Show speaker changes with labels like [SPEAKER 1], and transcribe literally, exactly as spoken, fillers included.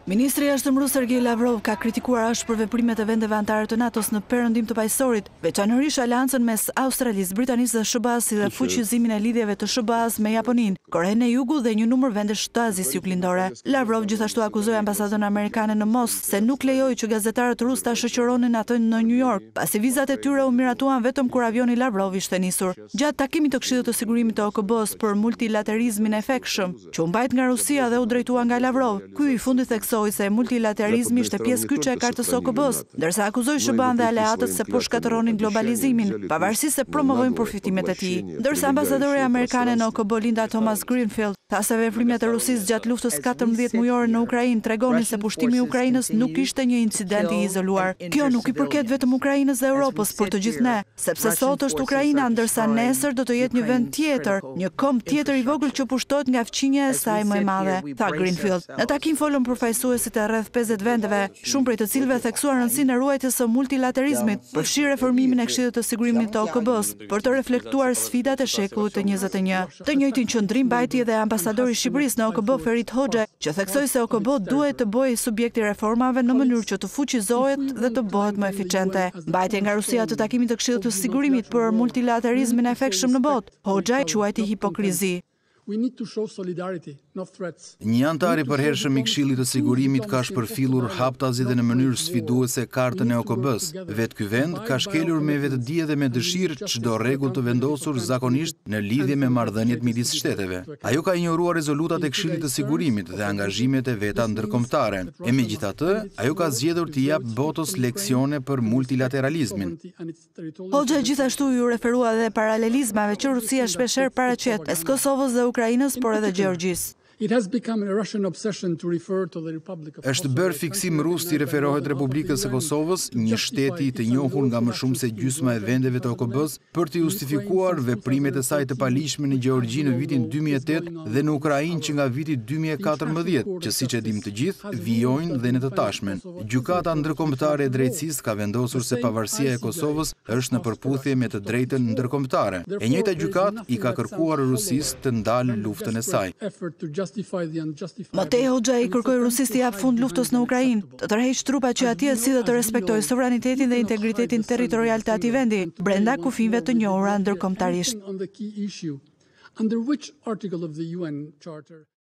[SPEAKER 1] Ministri i Jashtëm rus Sergej Lavrov ka kritikuar ashpër veprimet e vendeve anëtare të NATO-s në perëndim të paqësorit, veçanërisht aleancën mes Australisë, Britanisë dhe S H B A-së dhe fuqizimin e lidhjeve të S H B A-së me Japoninë, Korenë e Jugut dhe një numër vendesh të Azisë Juglindore. Lavrov gjithashtu akuzoi ambasadorin amerikane në Moskë se nuk lejoi që gazetarët rusë ta shoqëronin atë në New York, pasi vizat e tyre u miratuan vetëm kur avioni Lavrov ishte nisur. Gjatë takimit të Këshillit të Sigurimit të O K B-së për multilaterizmin e efektshëm, që u mbajt nga Rusia dhe u drejtua nga Lavrov, ky i fundit theksoi se multilaterizmi ishte pjesë kyçe e kartës së O K B-së, ndërsa akuzoi S H B A-në dhe aleatët se po shkatërronin globalizimin, pavarësisht se promovojnë përfitimet e tij. Ndërsa ambasadori amerikane në O K B Linda Thomas Greenfield tha se veprimet e Rusisë gjatë luftës katërmbëdhjetë mujore në Ukrainë tregonin se pushtimi i Ukrainës nuk ishte një incident i izoluar. Kjo nuk i përket vetëm Ukrainës dhe Europës, por të gjithë ne, sepse sot është Ukraina, ndërsa nesër do të jetë një vend tjetër, një komb tjetër i vogël që pushtohet nga fqinja e saj më e madhe, tha Greenfield. Në takim folën përfaqësuesit e rreth pesëdhjetë vendeve, shumë prej të cilëve theksuar rëndësinë e ruajtjes së multilaterizmit, përfshi reformimin e Këshillit të Sigurimit të O K B-së për të reflektuar sfidat e shekullit të njëzet e një. Të njëjtin qëndrim mbajti edhe ambasadori i Shqipërisë në O K B Ferit Hoxha, që theksoi se O K B duhet të bëjë subjekt i reformave në mënyrë që të fuqizohet dhe të bëhet më eficiente. Mbajtja nga Rusia të takimit të Këshillit të Sigurimit për multilaterizmin e efektshëm në botë, Hoxha e quajti hipokrizi.
[SPEAKER 2] Një anëtar i përhershëm i Këshillit të Sigurimit ka shpërfillur haptazi dhe në mënyrë sfiduese kartën e O K B-së. Vetë ky vend ka shkelur me vetëdije dhe me dëshirë çdo rregull të vendosur zakonisht në lidhje me marrëdhëniet midis shteteve. Ajo ka injoruar rezolutat e Këshillit të Sigurimit dhe angazhimet e veta ndërkombëtare. E megjithatë, ajo ka zgjedhur të jap botës leksione për multilateralizmin.
[SPEAKER 1] Hoxha gjithashtu ju referua edhe paralelizmave që Rusia shpeshherë paraqet mes Kosovës dhe Ukrainës, por edhe Gjeorgjisë.
[SPEAKER 2] Është bërë fiksim rus të referohet Republikës së Kosovës, një shteti të njohur nga më shumë se gjysma e vendeve të O K B-së, për të justifikuar veprimet e saj të palishme në Gjeorgji në vitin dy mijë e tetë dhe në Ukrainë që nga viti dy mijë e katërmbëdhjetë, që siç e dim të gjithë, vijojnë dhe në të tashmen. Gjykata ndërkombëtare e drejtësisë ka vendosur se pavarësia e Kosovës është në përputhje me të drejtën ndërkombëtare. E njëjta gjykatë i ka kërkuar Rusisë të ndalë luftën e saj.
[SPEAKER 1] Më tej Hoxha i kërkoi Rusisë të japë fund luftës në Ukrainë, të tërheqë trupat që atje si dhe të respektojë sovranitetin dhe integritetin territorial të atij vendi, brenda kufive të njohura ndërkombëtarisht.